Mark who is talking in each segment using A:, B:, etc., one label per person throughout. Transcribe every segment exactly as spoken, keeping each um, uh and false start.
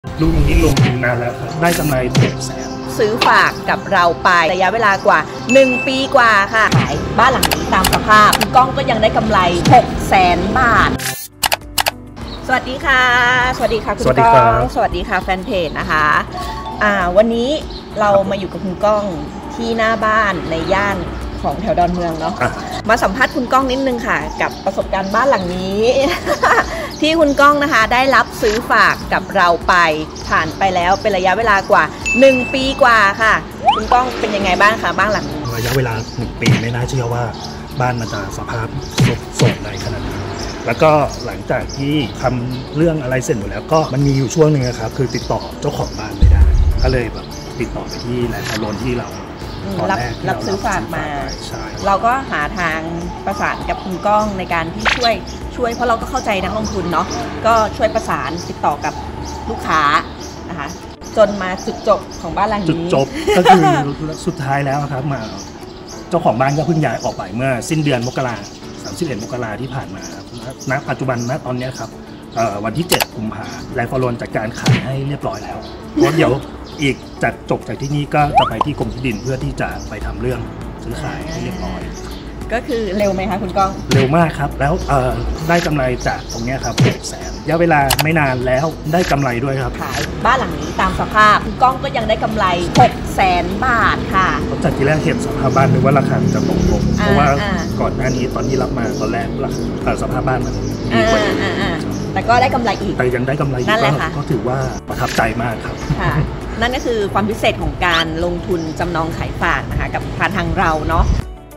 A: ลูกนี้ลงทุนนานแล้วครับได้กำไรหกแสน
B: ซื้อฝากกับเราไประยะเวลากว่าหนึ่งปีกว่าค่ะขายบ้านหลังนี้ตามสภาพคุณก้องก็ยังได้กำไรหกแสนบาทสวัสดีค่ะสวัสดีค่ะคุณก้องสวัสดีค่ะแฟนเพจนะคะอ่าวันนี้เรามาอยู่กับคุณก้องที่หน้าบ้านในย่านของแถวดอนเมืองเนาะมาสัมภาษณ์คุณก้องนิดนึงค่ะกับประสบการณ์บ้านหลังนี้ ที่คุณก้องนะคะได้รับซื้อฝากกับเราไปผ่านไปแล้วเป็นระยะเวลากว่าหนึ่งปีกว่าค่ะคุณก้องเป็นยังไงบ้างคะบ้านหลังนี้
A: ระยะเวลาหนึ่งปีไม่น่าเชื่อว่าบ้านมันจะสภาพสุดโทรมในขนาดนี้แล้วก็หลังจากที่ทำเรื่องอะไรเสร็จหมดแล้วก็มันมีอยู่ช่วงหนึ่งครับคือติดต่อเจ้าของบ้านไม่ได้ก็เลยแบบติดต่อไปที่แหล่งอารมณ์ที่เรา
B: รับรับซื้อฝากมาเราก็หาทางประสานกับคุณก้องในการที่ช่วยช่วยเพราะเราก็เข้าใจนักลงทุนเนาะก็ช่วยประสานติดต่อกับลูกค้านะคะจนมาจุดจบของบ้านหลังนี้จุด
A: จบก็คือสุดท้ายแล้วครับมาเจ้าของบ้านก็เพิ่งย้ายออกไปเมื่อสิ้นเดือนมกราสามสิบเอ็ดมกราที่ผ่านมาครับณปัจจุบันณตอนนี้ครับวันที่เจ็ดกุมภาพันธ์แลนด์ฟอร์โลนจัดการขายให้เรียบร้อยแล้วเพราะเดี๋ยวอีกจากจบจากที่นี่ก็จะไปที่กรมที่ดินเพื่อที่จะไปทำเรื่องซื้อขายให้เรียบร้อย
B: ก็คือเร็วไหมคะคุณก้อง
A: เร็วมากครับแล้วได้กำไรจากตรงนี้ครับหกแสนระยะเวลาไม่นานแล้วได้กำไรด้วยครับ
B: ขายบ้านหลังนี้ตามสภาพคุณก้องก็ยังได้กำไรหกแสนบาทค่ะ
A: จากที่แรกเห็นสภาพบ้านนึกว่าราคาจะตกลงเพราะว่าก่อนหน้านี้ตอนที่รับมาตอนแรกสภาพบ้านมันดีกว่า
B: แต่ก็ได้กำไรอีก
A: แต่ยังได้กำไร
B: นั่นแหละค่ะ
A: ก็ถือว่าประทับใจมากครับ
B: ค่ะนั่นก็คือความพิเศษของการลงทุนจำนองขายฝากนะคะกับผ่านทางเราเนาะ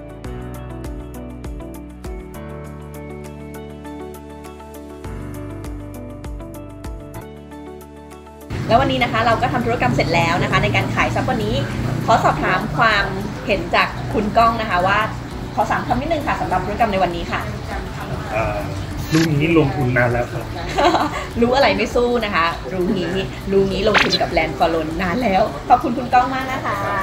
B: แล้ววันนี้นะคะเราก็ทำธุรกรรมเสร็จแล้วนะคะในการขายซับวันนี้ขอสอบถามความเห็นจากคุณก้องนะคะว่าขอสามคำนิดนึงค่ะสำหรับธุรกรรมในวันนี้ค่ะ
A: ลูกนี้ลงทุนนานแล้วครับ
B: รู้อะไรไม่สู้นะคะรู้นี้รู้นี้ลงทุนกับแลนด์ฟอร์โลนนานแล้วขอบคุณคุณก้องมากนะคะ